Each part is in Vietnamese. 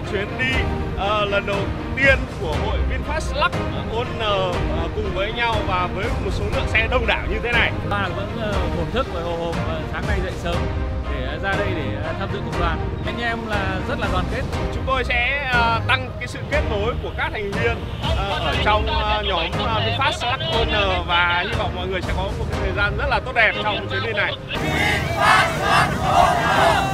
cái chuyến đi lần đầu tiên của hội VinFast Lux Honor cùng với nhau và với một số lượng xe đông đảo như thế này. Ta vẫn thổn thức và hồi hộp sáng nay dậy sớm để ra đây để tham dự cùng đoàn. Anh em là rất là đoàn kết. Chúng tôi sẽ tăng cái sự kết nối của các thành viên ở trong nhóm VinFast Lux Honor và hy vọng mọi người sẽ có một cái thời gian rất là tốt đẹp trong chuyến đi này. VinFast Lux Honor.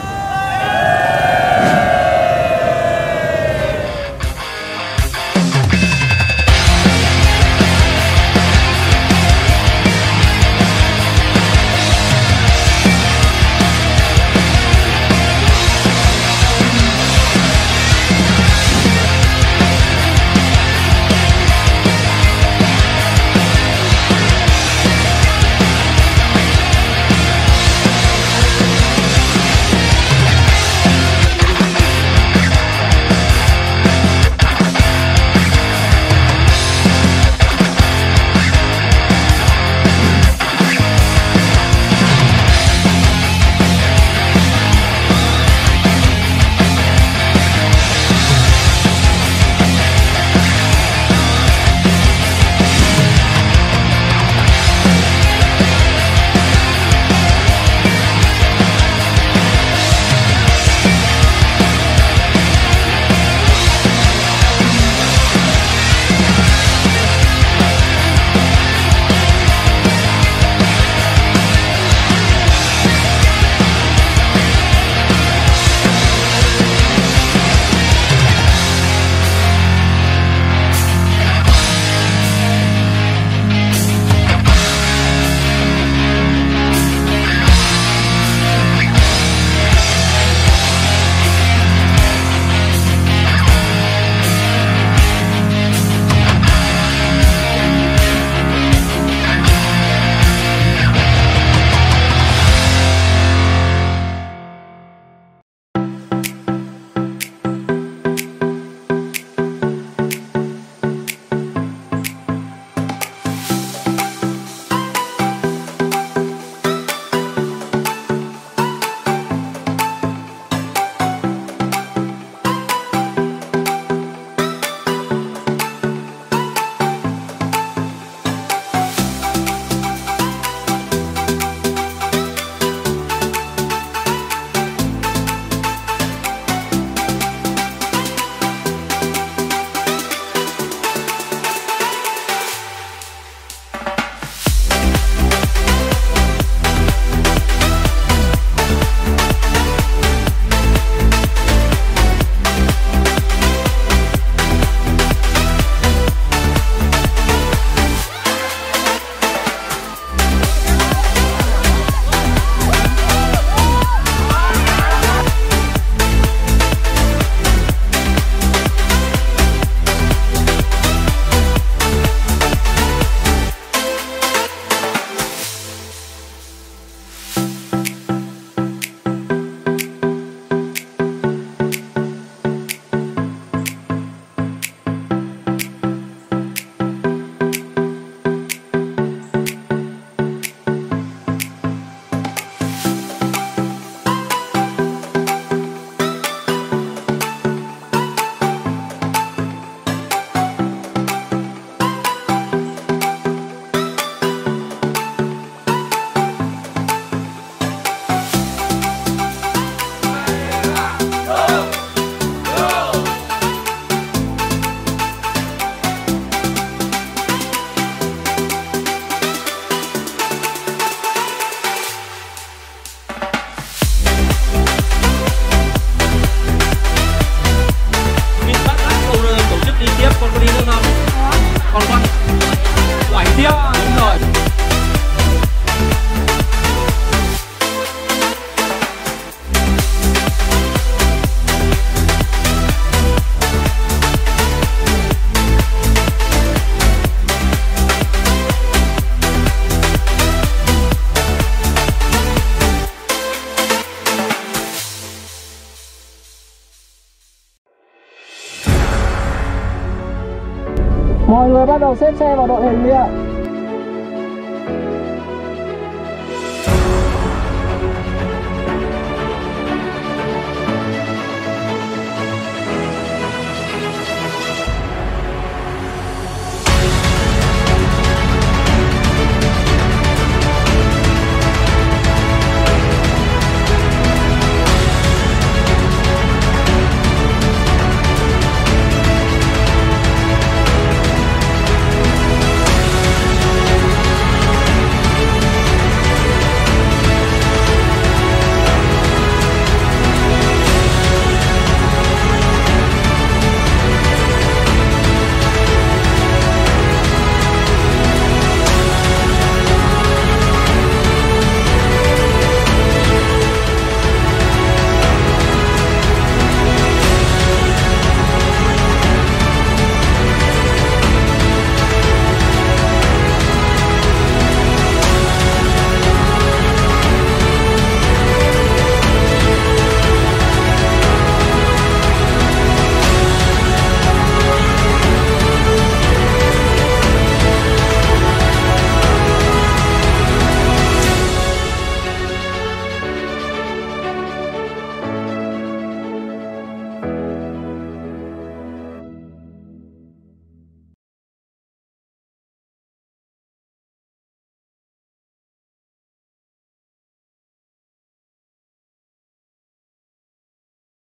Mọi người bắt đầu xếp xe vào đội hình đi ạ.